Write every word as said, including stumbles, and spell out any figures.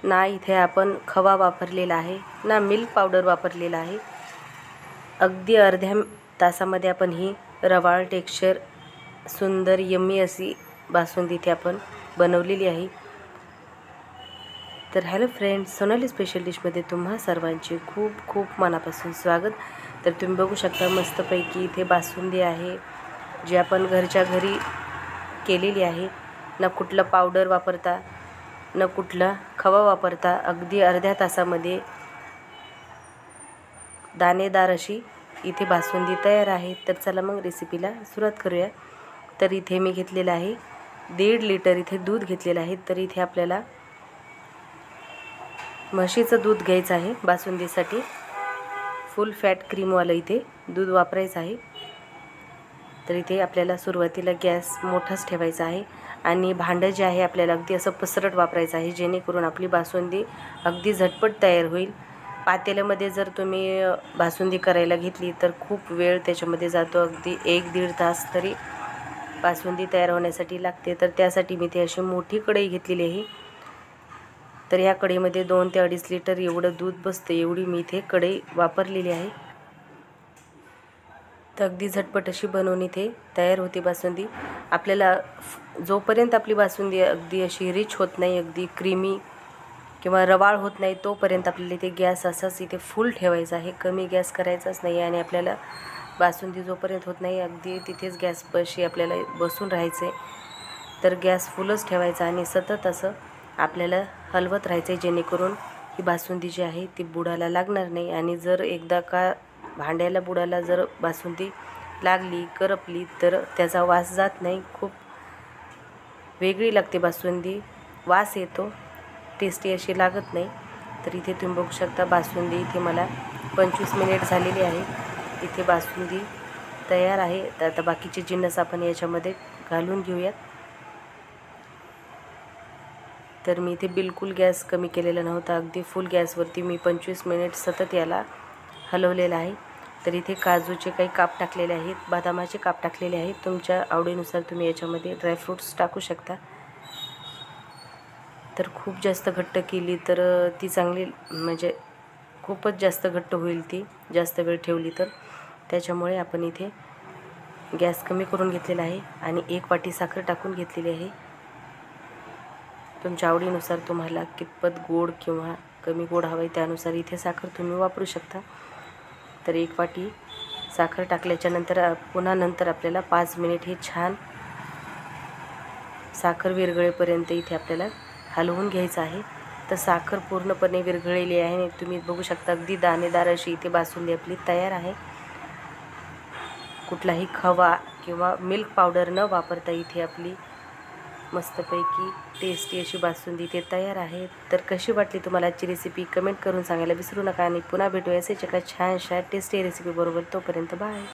ना इथे आपण खवा वापरलेला आहे ना मिल्क पावडर वापरलेला आहे। अगदी अर्ध्या तासामध्ये आपण ही रवाळ टेक्स्चर सुंदर यम्मी अशी बासुंदी इथे आपण बनवलेली आहे। तर हॅलो फ्रेंड्स, सोनाली स्पेशल डिशमध्ये तुम्हा सर्वांचे खूप खूप मनापासून स्वागत। तर तुम्ही बघू शकता मस्तपैकी इथे बासुंदी आहे जी आपण घरच्या घरी केलेली आहे। ना कुठला पावडर वापरता न कुठला खवा वापरता अगदी अर्ध्या तासामध्ये दाणेदार अशी इथे बासुंदी तयार आहे। तर चला मग रेसिपीला सुरुवात करूया। तर इथे मी घेतलेलं आहे दीड लिटर इथे दूध घेतलेलं आहे। तर इथे आपल्याला म्हशीचं दूध घ्यायचं आहे बासुंदीसाठी। फुल फॅट क्रीमवालं इथे दूध वापरायचं आहे। तर इथे आपल्याला सुरुवातीला गॅस मोठाच ठेवायचा आहे आणि भांडं जे आहे आपल्याला अगदी असं पसरट वापरायचं आहे जेणेकरून आपली बासुंदी अगदी झटपट तयार होईल। पातेल्यामध्ये जर तुम्ही बासुंदी करायला घेतली तर खूप वेळ त्याच्यामध्ये जातो, अगदी एक दीड तास तरी बासुंदी तयार होण्यासाठी लागते। तर त्यासाठी मी इथे अशी मोठी कढई घेतलेली आहे। तर या कढईमध्ये दोन ते अडीच लिटर एवढं दूध बसते एवढी मी इथे कढई वापरलेली आहे। तर अगदी झटपट अशी बनवून इथे तयार होती बासुंदी। आपल्याला जोपर्यंत आपली बासुंदी अगदी अशी रिच होत नाही, अगदी क्रीमी किंवा रवाळ होत नाही, तोपर्यंत आपल्याला इथे गॅस असाच इथे फुल ठेवायचा आहे, कमी गॅस करायचाच नाही। आणि आपल्याला बासुंदी जोपर्यंत होत नाही अगदी तिथेच गॅस पाशी आपल्याला बसून राहायचं आहे। तर गॅस फुलच ठेवायचा आणि सतत असं आपल्याला हलवत राहायचं जेणेकरून ही बासुंदी जी आहे ती बुडाला लागणार नाही। आणि जर एकदा का भांड्याला बुडाला जर बासुंदी लागली करपली तर त्याचा वास जात नाही, खूप वेगळी लागते बासुंदी, वास येतो, टेस्टी अशी लागत नाही। तर इथे तुम्ही बघू शकता बासुंदी इथे मला पंचवीस मिनिट झालेली आहे। इथे बासुंदी तयार आहे। तर आता बाकीचे जिन्नस आपण याच्यामध्ये घालून घेऊयात। तर मी इथे बिलकुल गॅस कमी केलेला नव्हता, अगदी फुल गॅसवरती मी पंचवीस मिनिट सतत याला हलवलेलं आहे। तर इथे काजूचे काही काप टाकलेले आहेत, बदामाचे काप टाकलेले आहेत, तुमच्या आवडीनुसार तुम्ही याच्यामध्ये ड्रायफ्रूट्स टाकू शकता। तर खूप जास्त घट्ट केली तर ती चांगली म्हणजे खूपच जास्त घट्ट होईल ती जास्त वेळ ठेवली तर, त्याच्यामुळे आपण इथे गॅस कमी करून घेतलेला आहे आणि एक वाटी साखर टाकून घेतलेली आहे। तुमच्या आवडीनुसार तुम्हाला कितपत गोड किंवा कमी गोड हवं आहे त्यानुसार इथे साखर तुम्ही वापरू शकता। तर एक वाटी साखर टाकल्याच्या नंतर पुन्हा नंतर आपल्याला पाच मिनिट हे छान साखर विरघळेपर्यंत इथे आपल्याला हलवून घ्यायचं आहे। तर साखर पूर्णपणे विरघळलेली आहे आणि तुम्ही बघू शकता अगदी दाणेदार अशी इथे बासुंदी आपली तयार आहे। कुठलाही खवा किंवा मिल्क पावडर न वापरता इथे आपली मस्तपैकी टेस्टी अशी बासुंदी इथे तयार आहे। तर कशी वाटली तुम्हाला आजची रेसिपी कमेंट करून सांगायला विसरू नका आणि पुन्हा भेटूया असेच एका छानशा टेस्टी रेसिपी बरोबर। तोपर्यंत बाय।